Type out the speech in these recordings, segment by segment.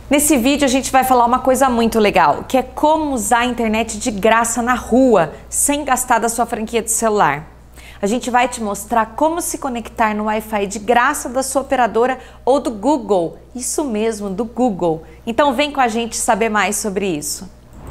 Nesse vídeo a gente vai falar uma coisa muito legal, que é como usar a internet de graça na rua, sem gastar da sua franquia de celular. A gente vai te mostrar como se conectar no Wi-Fi de graça da sua operadora ou do Google. Isso mesmo, do Google. Então vem com a gente saber mais sobre isso.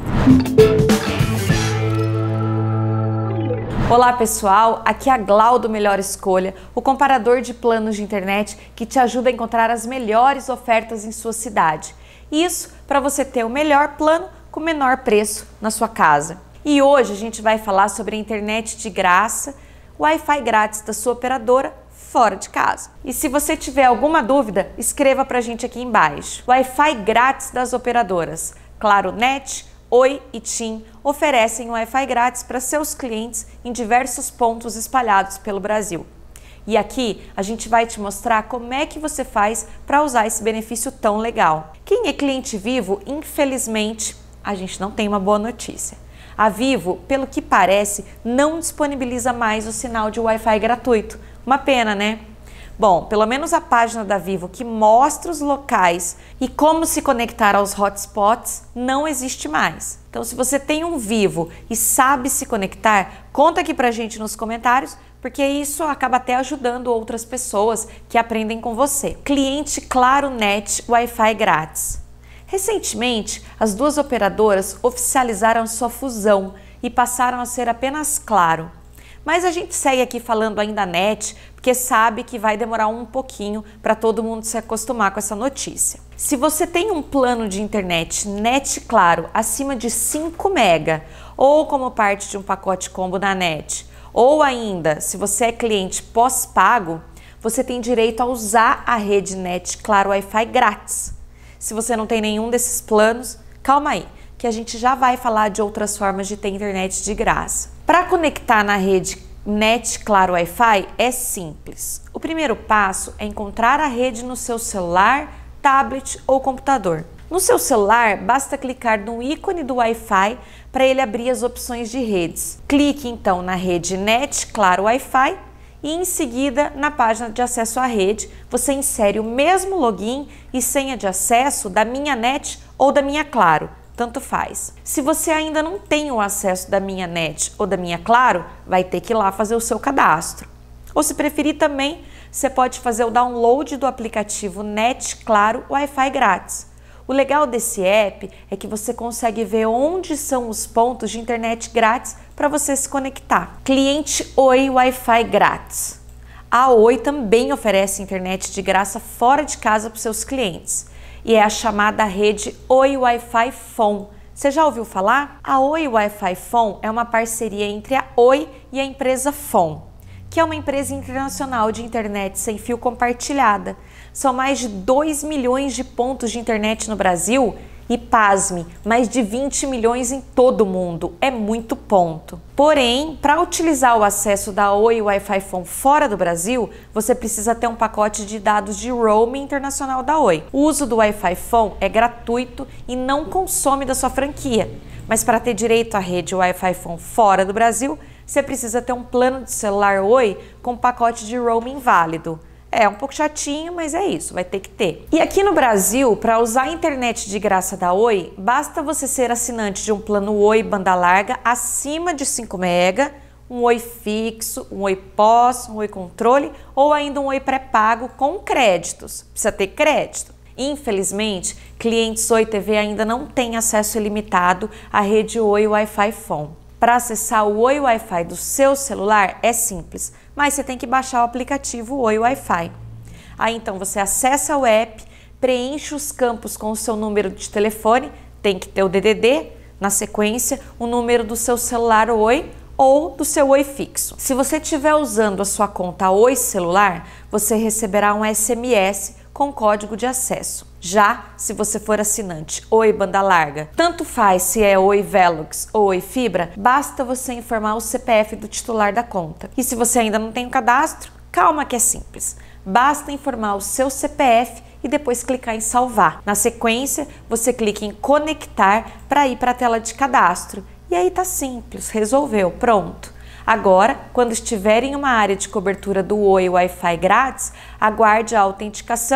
Olá pessoal, aqui é a Glau do Melhor Escolha, o comparador de planos de internet que te ajuda a encontrar as melhores ofertas em sua cidade. Isso para você ter o melhor plano com o menor preço na sua casa. E hoje a gente vai falar sobre a internet de graça, Wi-Fi grátis da sua operadora fora de casa. E se você tiver alguma dúvida, escreva pra gente aqui embaixo. Wi-Fi grátis das operadoras Claro Net, Oi e TIM oferecem Wi-Fi grátis para seus clientes em diversos pontos espalhados pelo Brasil. E aqui a gente vai te mostrar como é que você faz para usar esse benefício tão legal. Quem é cliente Vivo, infelizmente, a gente não tem uma boa notícia. A Vivo, pelo que parece, não disponibiliza mais o sinal de Wi-Fi gratuito. Uma pena, né? Bom, pelo menos a página da Vivo que mostra os locais e como se conectar aos hotspots não existe mais. Então, se você tem um Vivo e sabe se conectar, conta aqui pra gente nos comentários, porque isso acaba até ajudando outras pessoas que aprendem com você. Cliente Claro Net Wi-Fi grátis. Recentemente, as duas operadoras oficializaram sua fusão e passaram a ser apenas Claro. Mas a gente segue aqui falando ainda Net, porque sabe que vai demorar um pouquinho para todo mundo se acostumar com essa notícia. Se você tem um plano de internet Net Claro acima de 5 MB ou como parte de um pacote combo da Net, ou ainda se você é cliente pós-pago, você tem direito a usar a rede Net Claro Wi-Fi grátis. Se você não tem nenhum desses planos, calma aí, que a gente já vai falar de outras formas de ter internet de graça. Para conectar na rede Net Claro Wi-Fi é simples. O primeiro passo é encontrar a rede no seu celular, tablet ou computador. No seu celular, basta clicar no ícone do Wi-Fi para ele abrir as opções de redes. Clique então na rede Net Claro Wi-Fi e em seguida na página de acesso à rede você insere o mesmo login e senha de acesso da Minha Net ou da Minha Claro. Tanto faz. Se você ainda não tem o acesso da Minha Net ou da Minha Claro, vai ter que ir lá fazer o seu cadastro. Ou se preferir também, você pode fazer o download do aplicativo Net Claro Wi-Fi grátis. O legal desse app é que você consegue ver onde são os pontos de internet grátis para você se conectar. Cliente Oi Wi-Fi grátis. A Oi também oferece internet de graça fora de casa para os seus clientes. E é a chamada rede Oi Wi-Fi Phone. Você já ouviu falar? A Oi Wi-Fi Phone é uma parceria entre a Oi e a empresa Phone, que é uma empresa internacional de internet sem fio compartilhada. São mais de 2 milhões de pontos de internet no Brasil e, pasme, mais de 20 milhões em todo o mundo. É muito ponto. Porém, para utilizar o acesso da Oi Wi-Fi Phone fora do Brasil, você precisa ter um pacote de dados de roaming internacional da Oi. O uso do Wi-Fi Phone é gratuito e não consome da sua franquia. Mas para ter direito à rede Wi-Fi Phone fora do Brasil, você precisa ter um plano de celular Oi com pacote de roaming válido. É um pouco chatinho, mas é isso, vai ter que ter. E aqui no Brasil, para usar a internet de graça da Oi, basta você ser assinante de um plano Oi banda larga acima de 5 MB, um Oi fixo, um Oi pós, um Oi controle ou ainda um Oi pré-pago com créditos. Precisa ter crédito. Infelizmente, clientes Oi TV ainda não têm acesso ilimitado à rede Oi Wi-Fi Phone. Para acessar o Oi Wi-Fi do seu celular é simples, mas você tem que baixar o aplicativo Oi Wi-Fi. Aí então você acessa o app, preenche os campos com o seu número de telefone, tem que ter o DDD, na sequência o número do seu celular Oi ou do seu Oi fixo. Se você estiver usando a sua conta Oi celular, você receberá um SMS com código de acesso. Já se você for assinante Oi banda larga, tanto faz se é Oi Velux ou Oi Fibra, basta você informar o CPF do titular da conta. E se você ainda não tem o cadastro, calma que é simples. Basta informar o seu CPF e depois clicar em salvar. Na sequência, você clica em conectar para ir para a tela de cadastro. E aí tá simples, resolveu, pronto. Agora, quando estiver em uma área de cobertura do Oi Wi-Fi grátis, aguarde a autenticação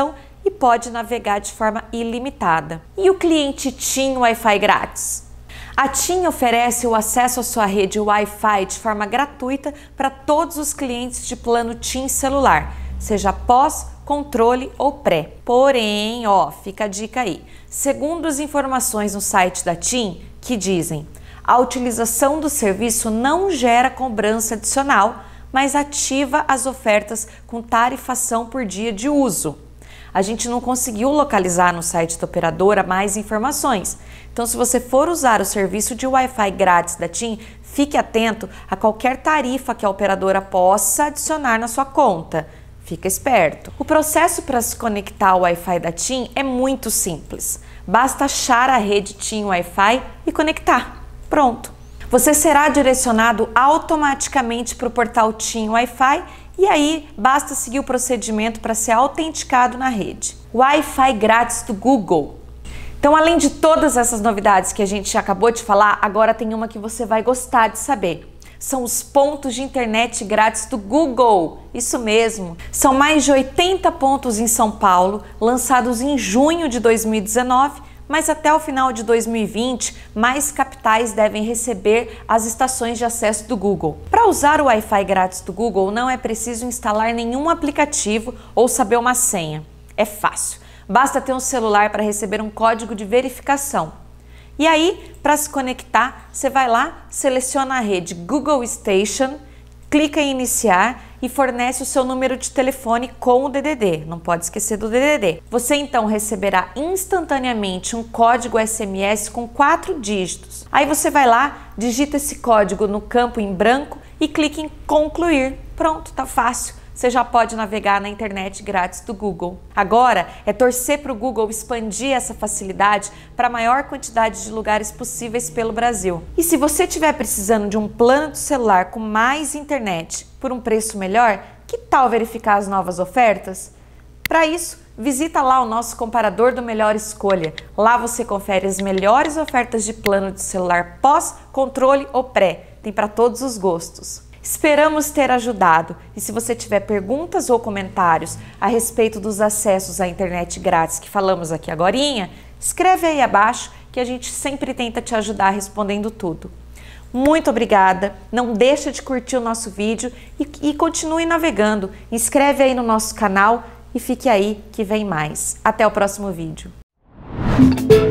e pode navegar de forma ilimitada. E o cliente TIM Wi-Fi grátis? A TIM oferece o acesso à sua rede Wi-Fi de forma gratuita para todos os clientes de plano TIM celular, seja pós, controle ou pré. Porém, fica a dica aí. Segundo as informações no site da TIM, que dizem: a utilização do serviço não gera cobrança adicional, mas ativa as ofertas com tarifação por dia de uso. A gente não conseguiu localizar no site da operadora mais informações. Então, se você for usar o serviço de Wi-Fi grátis da TIM, fique atento a qualquer tarifa que a operadora possa adicionar na sua conta. Fica esperto. O processo para se conectar ao Wi-Fi da TIM é muito simples. Basta achar a rede TIM Wi-Fi e conectar. Pronto. Você será direcionado automaticamente para o portal TIM Wi-Fi e aí basta seguir o procedimento para ser autenticado na rede. Wi-Fi grátis do Google. Então, além de todas essas novidades que a gente acabou de falar, agora tem uma que você vai gostar de saber. São os pontos de internet grátis do Google. Isso mesmo. São mais de 80 pontos em São Paulo, lançados em junho de 2019, mas até o final de 2020, mais capitais devem receber as estações de acesso do Google. Para usar o Wi-Fi grátis do Google, não é preciso instalar nenhum aplicativo ou saber uma senha. É fácil. Basta ter um celular para receber um código de verificação. E aí, para se conectar, você vai lá, seleciona a rede Google Station, clica em iniciar e fornece o seu número de telefone com o DDD. Não pode esquecer do DDD. Você então receberá instantaneamente um código SMS com 4 dígitos. Aí você vai lá, digita esse código no campo em branco e clica em concluir. Pronto, tá fácil. Você já pode navegar na internet grátis do Google. Agora é torcer para o Google expandir essa facilidade para a maior quantidade de lugares possíveis pelo Brasil. E se você estiver precisando de um plano de celular com mais internet por um preço melhor, que tal verificar as novas ofertas? Para isso, visita lá o nosso comparador do Melhor Escolha. Lá você confere as melhores ofertas de plano de celular pós, controle ou pré. Tem para todos os gostos. Esperamos ter ajudado e se você tiver perguntas ou comentários a respeito dos acessos à internet grátis que falamos aqui agorinha, escreve aí abaixo que a gente sempre tenta te ajudar respondendo tudo. Muito obrigada, não deixa de curtir o nosso vídeo e continue navegando. Inscreve aí no nosso canal e fique aí que vem mais. Até o próximo vídeo.